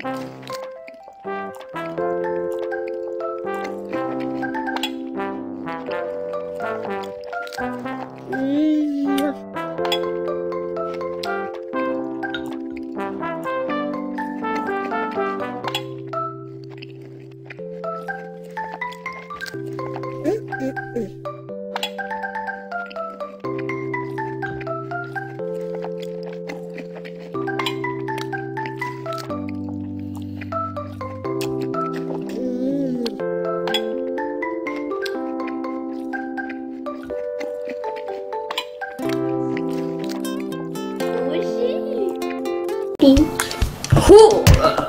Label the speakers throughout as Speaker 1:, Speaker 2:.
Speaker 1: ほう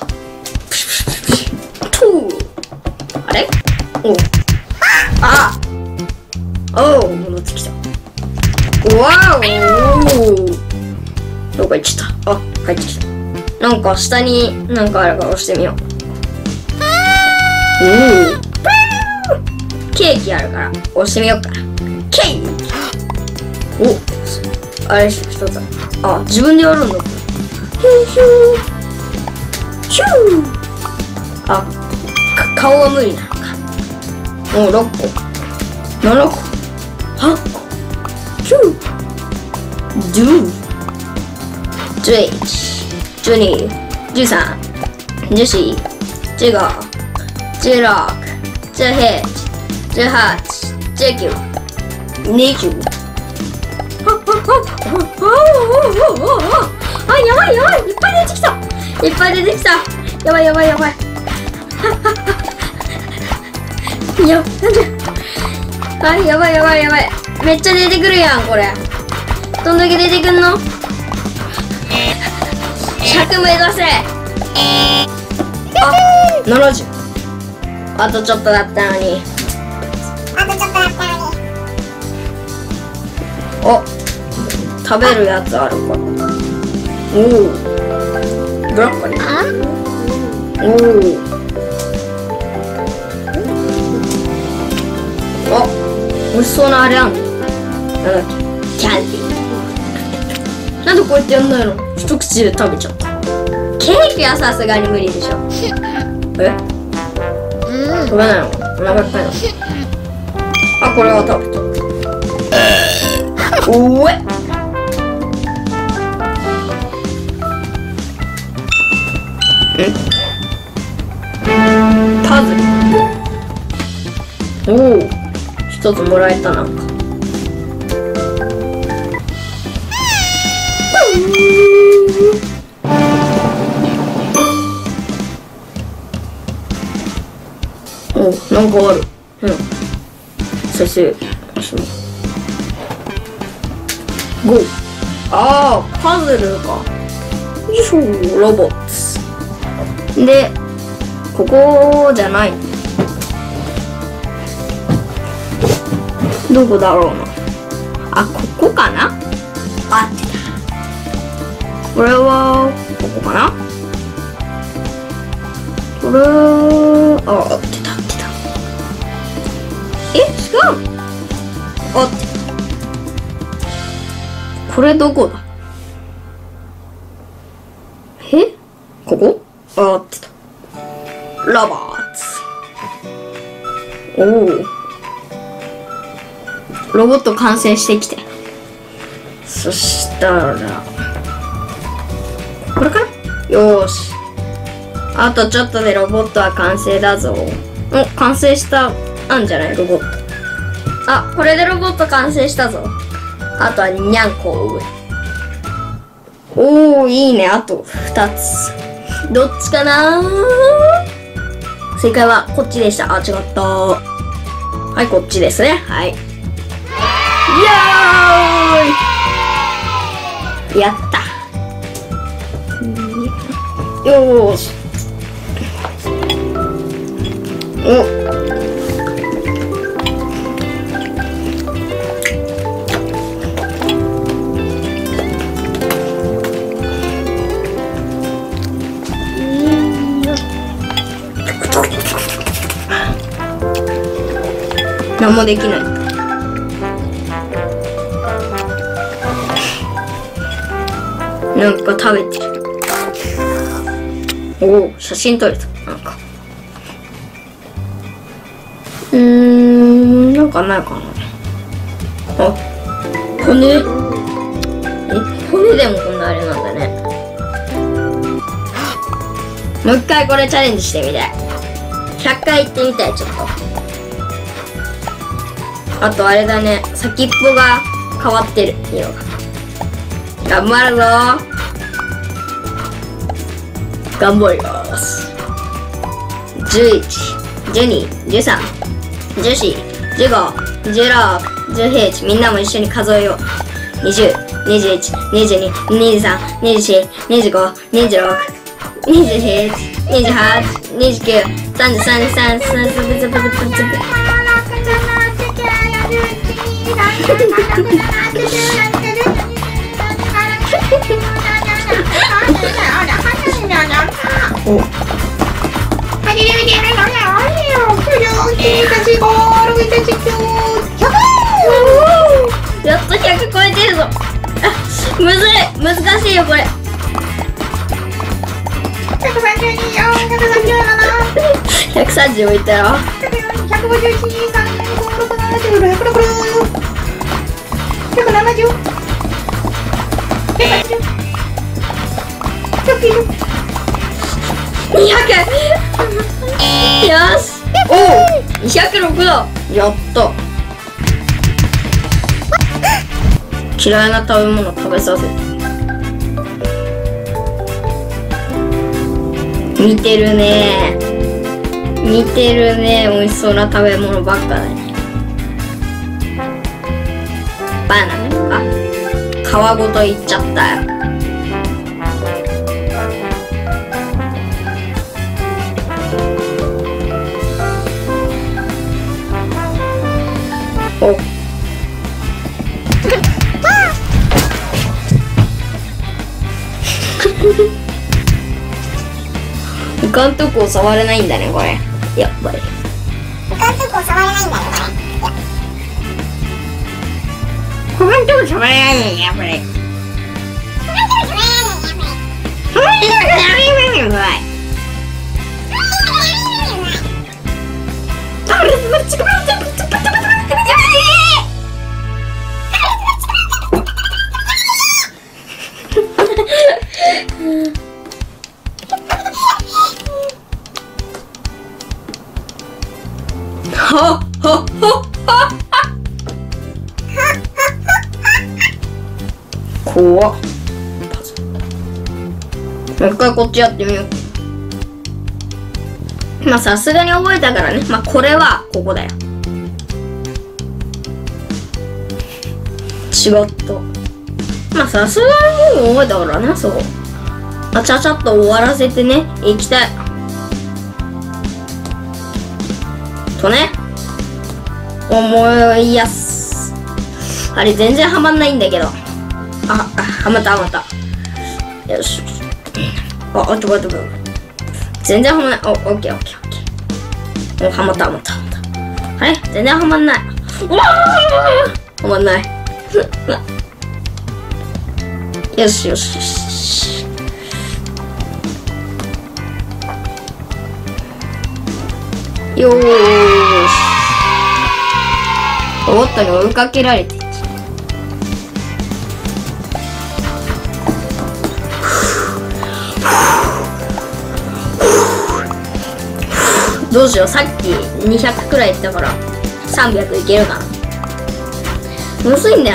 Speaker 1: あれおお戻ってきた。わおどこ行っちゃった。帰ってきた。なんか下になんかあるから押してみよう。ケーキあるから押してみようかな。ケーキあれ一つ自分でやるんだ。顔は無理なのか。もう6個7個8個9 10 11 12 13 14 15 16 17 18 19 20。やばいいっぱい出てきた。やばいなんでやばいめっちゃ出てくるやんこれ。どんだけ出てくんの。100目指せ。70。あとちょっとだったのに。食べるやつあるか。ブロッコリー。美味しそうなあれあんの。なんだっけ、キャンディー。なんでこうやってやんないの。一口で食べちゃった。ケーキはさすがに無理でしょ。食べないの。お腹いっぱいなの。これは食べた。パズル。一つもらえた。なんかなんかある。先生5。パズルか。ロボットでここじゃない。どこだろうな。ここかな。合ってた。これはここかな。これ合ってた。違う。合ってた。これどこだ。ここ合ってた。ラバーツ。ロボット完成してきて。そしたらこれかな。よーし、あとちょっとでロボットは完成だぞ。完成したんじゃない。ロボット。これでロボット完成したぞ。あとはにゃんこをいいね。あと2つ。どっちかな。正解はこっちでした。違った。こっちですね。やった。よーし。何もできない。なんか食べてる。 おお、写真撮れた。なんか。なんかないかな。あ、骨でもこんなあれなんだね。もう一回これチャレンジしてみたい。100回行ってみたい、ちょっと。あとあれだね、先っぽが変わってる、色が。頑張るぞー。頑張ります。11、12、13、14、15、16、17、みんなも一緒に数えよう。20、21、22、23、24、25、26、27、28、29、30、33、34、やっと100超えてるぞ。むずい、難しいよこれ。130もいったよ。200よし。おお、206だ。やった。嫌いな食べ物食べさせて。見てるね。見てるね。美味しそうな食べ物ばっかだね。バナナか皮ごといっちゃったよ。お他のとこ触れないんだねこれ。やっぱり他のとこ触れないんだねこれ。他のとこ触れないんだねやっぱり。怖っ。もう一回こっちやってみよう。まあさすがに覚えたからね。まあこれはここだよ。違った。まあさすがにもう覚えたからね。そう。まあ、ちゃちゃっと終わらせてねいきたいとね思いやす。あれ全然ハマんないんだけど。はまった。よし。ちょっと全然ハマんない。オッケー。お、はまった。あれ全然ハマんない。はまんない。よし。よーし。ロボットに追いかけられてどうしよう。さっき200くらいいったから300いけるかな。むずいんだよ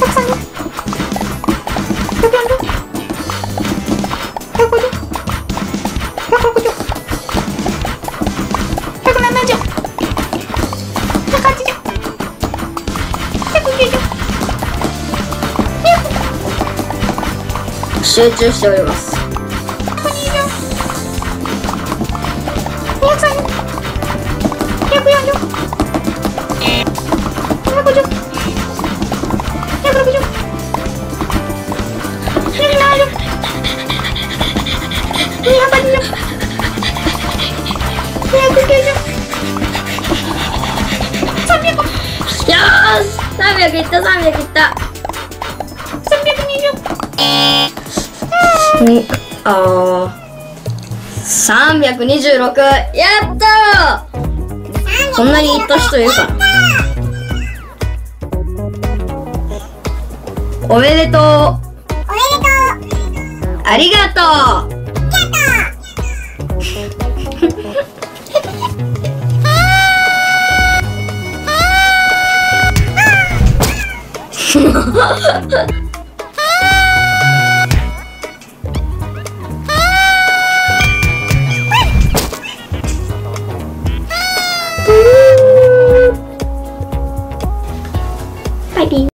Speaker 1: ね。11、12、13、14、15、16、17、18、19、20、21、22、23、24、30、31、32、33、34、35、36、37、140 集中しております。よーし、300いった、300いった。326。やったー。そんなにいった人いるかな。おめでとう。ありがとう。バイビー。